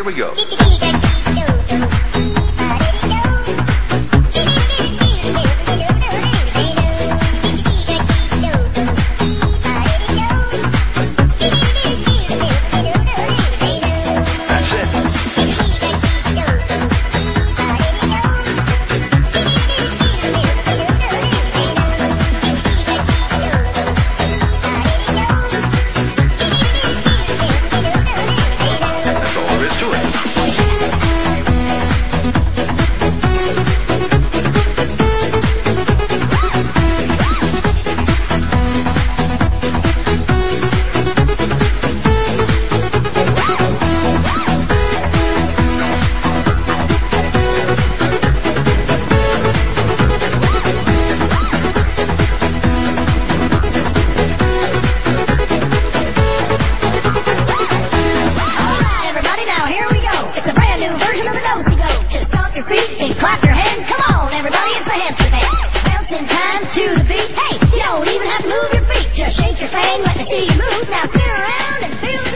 Here we go. Your feet and clap your hands. Come on, everybody, it's the hamster dance. Bounce in time to the beat. Hey, you don't even have to move your feet. Just shake your thing, let me see you move. Now spin around and feel the